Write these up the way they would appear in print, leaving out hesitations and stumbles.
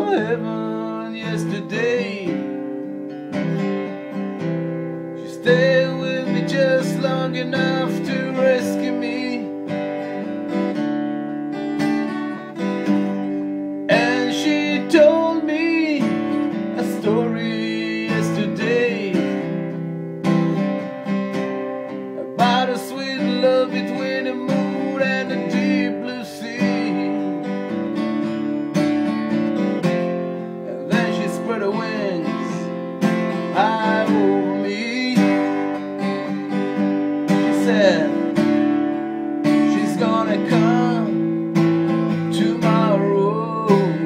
heaven yesterday. She stayed with me just long enough to rescue me, and she told me a story yesterday about a sweet love between the moon and the deep blue sea. And then she spread her wings high over me. She said she's gonna come tomorrow.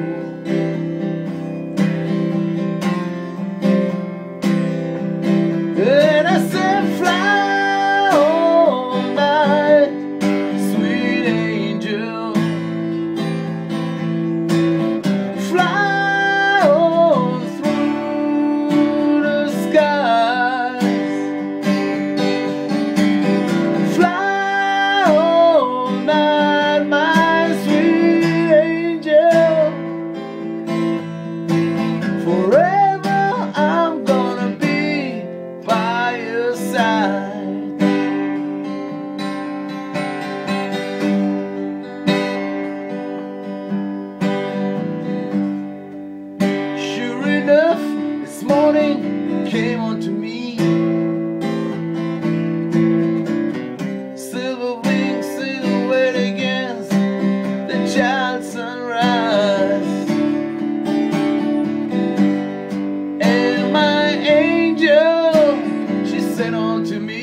And I said, fly all night, sweet angel. Fly on through the skies. Fly all night, my sweet angel. Forever I'm gonna be by your side. Sure enough, this morning came onto me. Silver wings silhouette against the child sunrise. And my angel, she said unto me,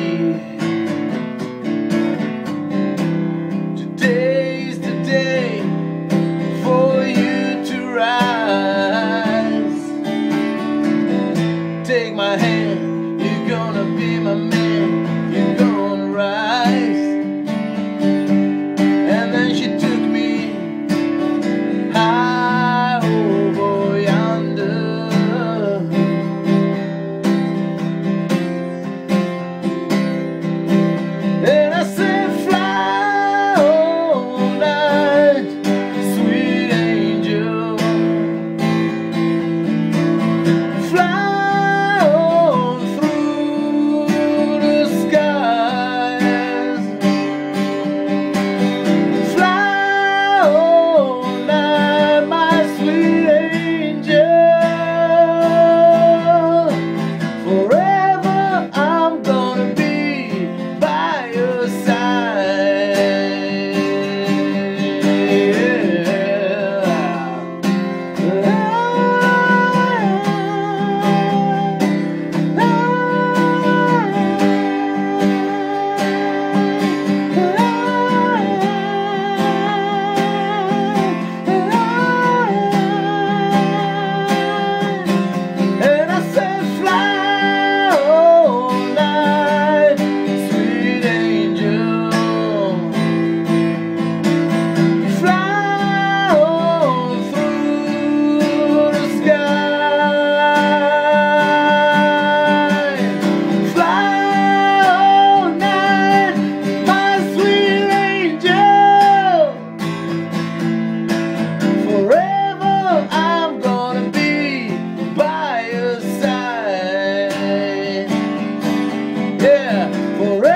today's the day for you to rise. Take my hand, you're gonna be my man, you're gonna rise. And then she took me high over yonder. And I said, fly all night, sweet angel. Fly on through the skies. Fly all night, my sweet angel. Forever I'm gonna be by your And I said, fly all night, sweet angel. Fly on through the sky. Fly all night, my sweet angel. Forever I'm gonna be by your side. Yeah, forever.